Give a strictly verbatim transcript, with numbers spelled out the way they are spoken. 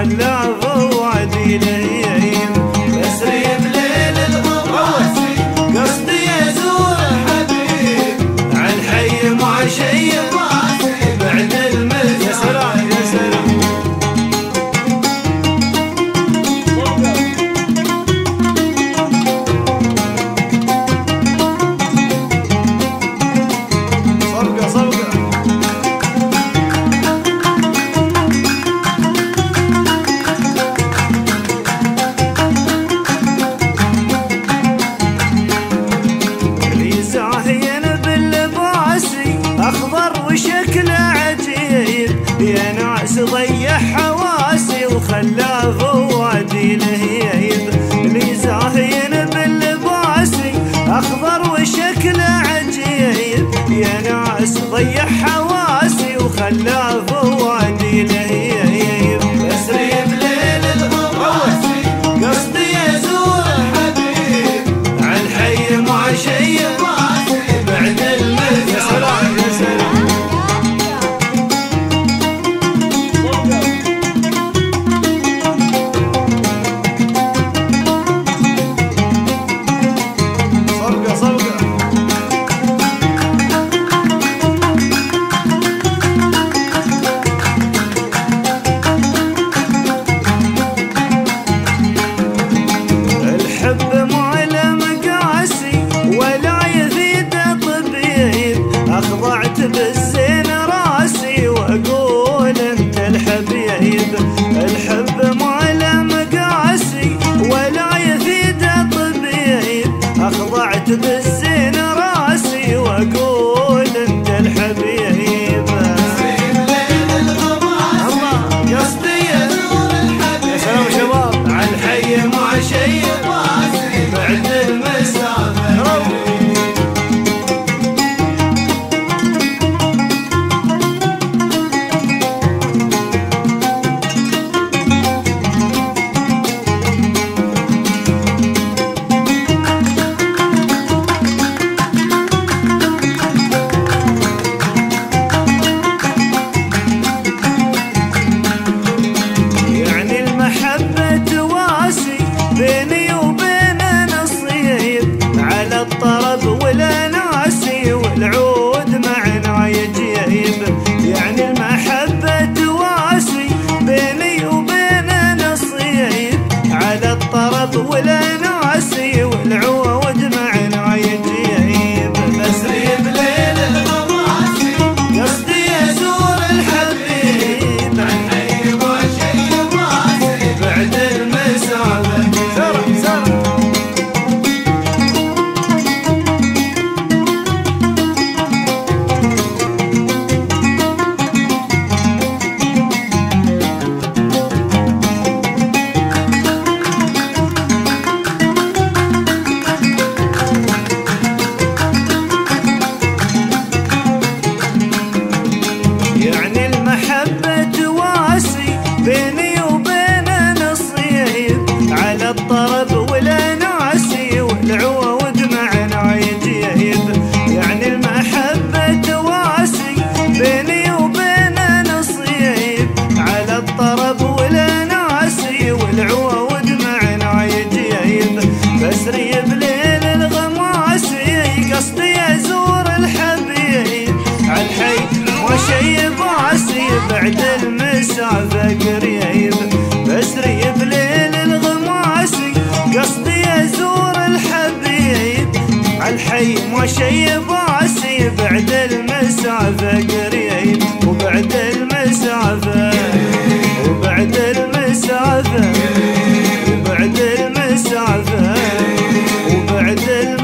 وخلى فوادي لهيب. بسري بليل الغماسي قصدي ازور الحبيب، عالحي مع شي راسي بعد المساء. يا سلام يا سلام. صفقة صفقة. اللي زاهين باللباسي اخضر وشكله عجيب، يا ناس ضيع حواسي وخلى فوادي لهيب. اللي زاهين باللباسي اخضر وشكله عجيب، يا ناس ضيع حواسي وخلى فوادي لهيب. بسري بليل الغماسي قصدي ازور الحبيب، عالحي مع شي راسي بعد المساء. يا سلام يا سلام. صفقة صفقة. الحب ما له مقاسي ولا يزيد طبيب، اخضعت بالزين راسي واقول انت الحبيب. الحب ما له مقاسي ولا يزيد طبيب، اخضعت بالزين راسي واقول انت الحبيب. بسري بليل الغماسي الله قصدي ازور الحبيب، يا سلام شباب. عالحي مع شي راسي بعد المساء. يعني المحبة تواسي بيني وبين نصيب، على الطرب والاناسي والعود معنا يجيب. يعني المحبة تواسي بيني وبين نصيب، على الطرب والاناسي والعود معنا يجيب. بسري بليل الغماسي قصدي ازور الحبيب، الحي ما شي راسي بعد المساء. سرع سرع. يعني المحبة تواسي بيني وبين نصيب، على الطرب والاناسي والعود معنا يجيب. يعني المحبة تواسي بيني وبين نصيب، على الطرب والاناسي والعود معنا يجيب. بسري بليل الغماسي قصدي ازور الحبيب، عالحي وشي باسي بعد المسافة قريب. بسري بليل الغماسي قصدي ازور الحبيب، عالحي وشي باسي بعد المسافة قريب. وبعد المسافة وبعد المسافة وبعد المسافة وبعد المسافة